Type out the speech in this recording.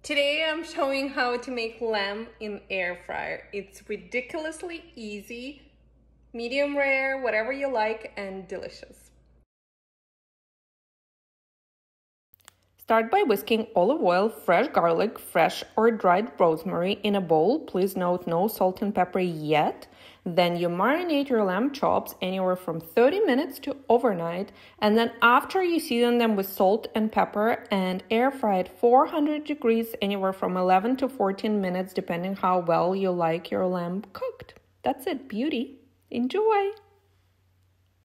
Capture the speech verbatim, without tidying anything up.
Today I'm showing how to make lamb in air fryer. It's ridiculously easy, medium rare, whatever you like, and delicious. Start by whisking olive oil, fresh garlic, fresh or dried rosemary in a bowl. Please note no salt and pepper yet. Then you marinate your lamb chops anywhere from thirty minutes to overnight. And then after you season them with salt and pepper and air fry at four hundred degrees anywhere from eleven to fourteen minutes depending how well you like your lamb cooked. That's it, beauty. Enjoy!